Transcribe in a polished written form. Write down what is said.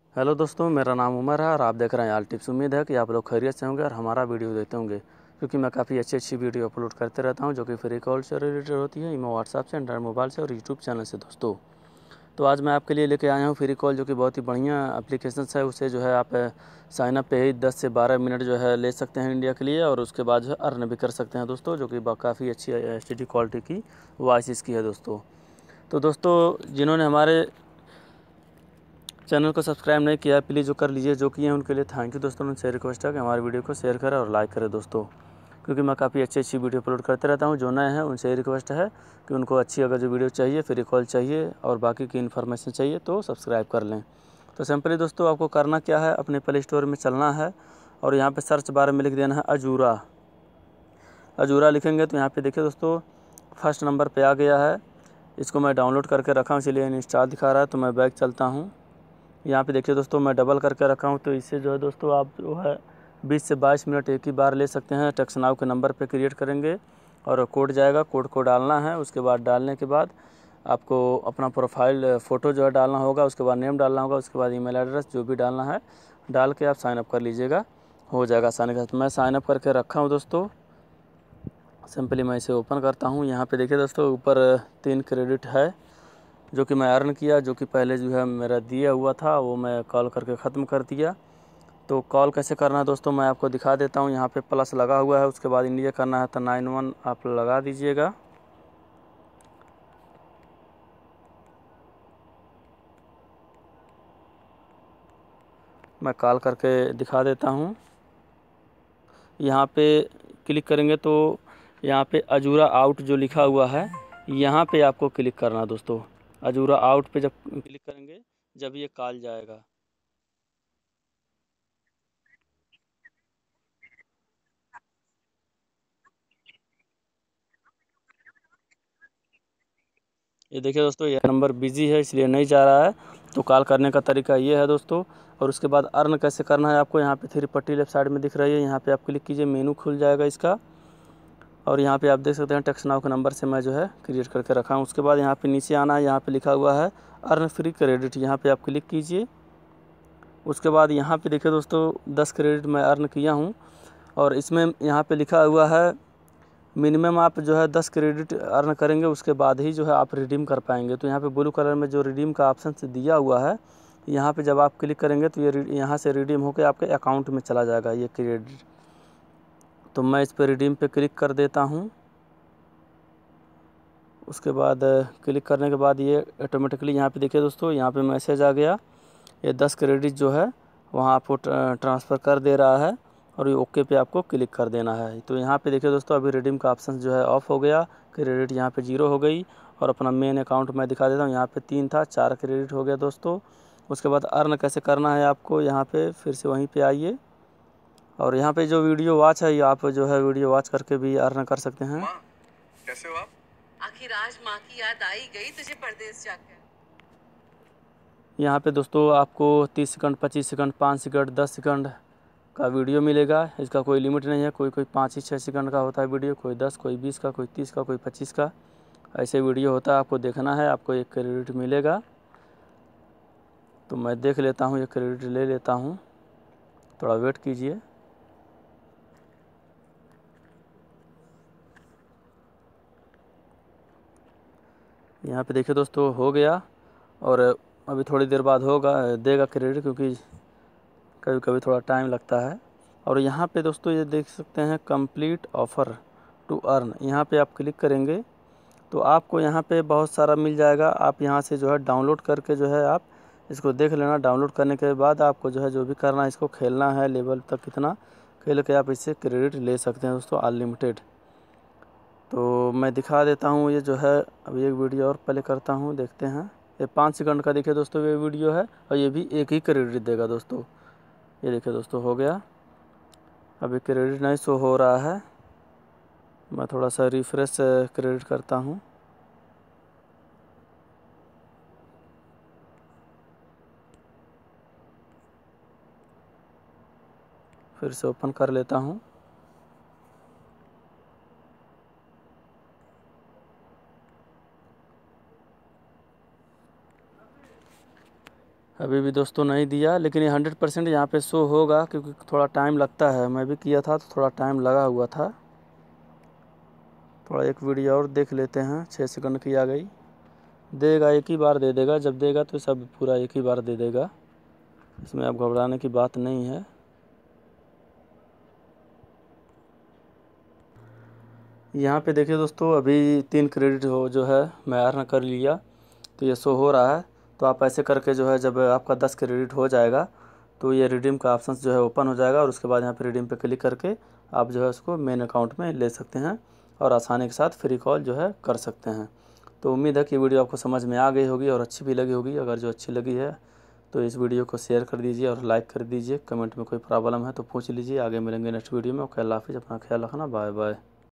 Hello दोस्तों, मेरा नाम उमर है और आप देख रहे हैं आल टिप्स। उम्मीद है कि आप लोग खैरियत से होंगे और हमारा वीडियो देखते होंगे, क्योंकि मैं काफ़ी अच्छी वीडियो अपलोड करते रहता हूं जो कि फ्री कॉल से रिलेटेड होती है, इमो, व्हाट्सएप से, एंड्रॉइड मोबाइल से और यूट्यूब चैनल से। दोस्तों, तो आज मैं आपके लिए लेके आया हूं फ्री कॉल, जो कि बहुत ही बढ़िया एप्लीकेशन है। उसे जो है आप साइनअप पे ही 10 से 12 मिनट जो है ले सकते हैं इंडिया के लिए, और उसके बाद जो है अर्न भी कर सकते हैं दोस्तों, जो कि काफ़ी अच्छी एचडी क्वालिटी की वॉइस इसकी है दोस्तों। तो दोस्तों, जिन्होंने हमारे चैनल को सब्सक्राइब नहीं किया, प्लीज़ जो कर लीजिए। जो किए हैं उनके लिए थैंक यू दोस्तों। उनसे रिक्वेस्ट है कि हमारी वीडियो को शेयर करें और लाइक करें दोस्तों, क्योंकि मैं काफ़ी अच्छी वीडियो अपलोड करते रहता हूं। जो नए हैं उनसे रिक्वेस्ट है कि उनको अच्छी अगर जो वीडियो चाहिए, फ्री कॉल चाहिए और बाकी की इन्फॉर्मेशन चाहिए तो सब्सक्राइब कर लें। तो सिंपली दोस्तों, आपको करना क्या है, अपने प्ले स्टोर में चलना है और यहाँ पर सर्च बार में लिख देना है अजूरा। अजूरा लिखेंगे तो यहाँ पर देखिए दोस्तों, फर्स्ट नंबर पर आ गया है। इसको मैं डाउनलोड करके रखा हूँ, इसलिए इंस्टॉल दिखा रहा है। तो मैं बैक चलता हूँ। यहाँ पे देखिए दोस्तों, मैं डबल करके रखा हूँ, तो इससे जो है दोस्तों आप जो है 20 से 22 मिनट एक ही बार ले सकते हैं। टेक्स्ट नाउ के नंबर पे क्रिएट करेंगे और कोड जाएगा, कोड को डालना है। उसके बाद डालने के बाद आपको अपना प्रोफाइल फ़ोटो जो है डालना होगा, उसके बाद नेम डालना होगा, उसके बाद ईमेल एड्रेस जो भी डालना है डाल के आप साइनअप कर लीजिएगा, हो जाएगा आसानी के साथ। मैं साइनअप करके रखा हूँ दोस्तों। सिंपली मैं इसे ओपन करता हूँ। यहाँ पर देखिए दोस्तों, ऊपर 3 क्रेडिट है जो कि मैं अर्न किया, जो कि पहले जो है मेरा दिया हुआ था वो मैं कॉल करके ख़त्म कर दिया। तो कॉल कैसे करना है दोस्तों, मैं आपको दिखा देता हूँ। यहाँ पे प्लस लगा हुआ है, उसके बाद इंडिया करना है तो 91 आप लगा दीजिएगा। मैं कॉल करके दिखा देता हूँ। यहाँ पे क्लिक करेंगे तो यहाँ पे अजूरा आउट जो लिखा हुआ है, यहाँ पे आपको क्लिक करना है दोस्तों। अजूरा आउट पे जब क्लिक करेंगे, जब ये कॉल जाएगा, ये देखिए दोस्तों, यह नंबर बिजी है इसलिए नहीं जा रहा है। तो कॉल करने का तरीका ये है दोस्तों। और उसके बाद अर्न कैसे करना है आपको, यहाँ पे 3 पट्टी लेफ्ट साइड में दिख रही है, यहाँ पे आप क्लिक कीजिए, मेनू खुल जाएगा इसका। और यहाँ पे आप देख सकते हैं टेक्स्ट नाउ के नंबर से मैं जो है क्रिएट करके रखा हूँ। उसके बाद यहाँ पे नीचे आना है, यहाँ पे लिखा हुआ है अर्न फ्री क्रेडिट, यहाँ पे आप क्लिक कीजिए। उसके बाद यहाँ पे देखिए दोस्तों, 10 क्रेडिट मैं अर्न किया हूँ। और इसमें यहाँ पे लिखा हुआ है मिनिमम आप जो है 10 क्रेडिट अर्न करेंगे, उसके बाद ही जो है आप रिडीम कर पाएंगे। तो यहाँ पे ब्लू कलर में जो रिडीम का ऑप्शन से दिया हुआ है, यहाँ पे जब आप क्लिक करेंगे तो ये यहाँ से रिडीम होकर आपके अकाउंट में चला जाएगा ये क्रेडिट। तो मैं इस पर रिडीम पे क्लिक कर देता हूँ। उसके बाद क्लिक करने के बाद ये ऑटोमेटिकली यहाँ पे देखिए दोस्तों, यहाँ पे मैसेज आ गया, ये 10 क्रेडिट जो है वहाँ आपको ट्रांसफ़र कर दे रहा है। और ये ओके पे आपको क्लिक कर देना है। तो यहाँ पे देखिए दोस्तों, अभी रिडीम का ऑप्शन जो है ऑफ हो गया, क्रेडिट यहाँ पे 0 हो गई। और अपना मेन अकाउंट मैं दिखा देता हूँ, यहाँ पे 3 था, 4 क्रेडिट हो गया दोस्तों। उसके बाद अर्न कैसे करना है आपको, यहाँ पे फिर से वहीं पे आइए और यहाँ पे जो वीडियो वॉच है, ये आप जो है वीडियो वॉच करके भी अर्न कर सकते हैं। माँ, कैसे हो आप? आखिर आज माँ की याद आई गई तुझे परदेस जाकर। यहाँ पे दोस्तों आपको 30 सेकंड, 25 सेकंड, 5 सेकंड, 10 सेकंड का वीडियो मिलेगा। इसका कोई लिमिट नहीं है, कोई 5 ही 6 सेकंड का होता है वीडियो, कोई 10, कोई 20 का, कोई 30 का, कोई 25 का, ऐसे वीडियो होता है। आपको देखना है, आपको 1 क्रेडिट मिलेगा। तो मैं देख लेता हूँ, 1 क्रेडिट ले लेता हूँ, थोड़ा वेट कीजिए। यहाँ पे देखिए दोस्तों, हो गया। और अभी थोड़ी देर बाद होगा, देगा क्रेडिट, क्योंकि कभी कभी थोड़ा टाइम लगता है। और यहाँ पे दोस्तों ये देख सकते हैं कंप्लीट ऑफ़र टू अर्न, यहाँ पे आप क्लिक करेंगे तो आपको यहाँ पे बहुत सारा मिल जाएगा। आप यहाँ से जो है डाउनलोड करके जो है आप इसको देख लेना। डाउनलोड करने के बाद आपको जो है जो भी करना है, इसको खेलना है लेवल तक, कितना खेल के आप इससे क्रेडिट ले सकते हैं दोस्तों, अनलिमिटेड। तो मैं दिखा देता हूँ ये जो है, अभी एक वीडियो और प्ले करता हूँ, देखते हैं। ये 5 सेकंड का देखिए दोस्तों ये वीडियो है, और ये भी 1 ही क्रेडिट देगा दोस्तों। ये देखिए दोस्तों, हो गया। अभी क्रेडिट नहीं शो हो रहा है, मैं थोड़ा सा रिफ्रेश क्रेडिट करता हूँ। फिर से ओपन कर लेता हूँ। अभी भी दोस्तों नहीं दिया, लेकिन ये 100% यहाँ पे शो होगा, क्योंकि थोड़ा टाइम लगता है। मैं भी किया था तो थोड़ा टाइम लगा हुआ था। थोड़ा एक वीडियो और देख लेते हैं। 6 सेकंड की आ गई। देगा, एक ही बार दे देगा। जब देगा तो सब पूरा एक ही बार दे देगा, इसमें अब घबराने की बात नहीं है। यहाँ पे देखिए दोस्तों, अभी 3 क्रेडिट हो जो है मैं अर्न कर लिया, तो ये शो हो रहा है। तो आप ऐसे करके जो है, जब आपका 10 क्रेडिट हो जाएगा तो ये रिडीम का ऑप्शन जो है ओपन हो जाएगा, और उसके बाद यहाँ पे रिडीम पे क्लिक करके आप जो है उसको मेन अकाउंट में ले सकते हैं और आसानी के साथ फ्री कॉल जो है कर सकते हैं। तो उम्मीद है कि वीडियो आपको समझ में आ गई होगी और अच्छी भी लगी होगी। अगर जो अच्छी लगी है तो इस वीडियो को शेयर कर दीजिए और लाइक कर दीजिए। कमेंट में कोई प्रॉब्लम है तो पूछ लीजिए। आगे मिलेंगे नेक्स्ट वीडियो में। ओके, अल्लाह हाफिज़। अपना ख्याल रखना। Bye bye.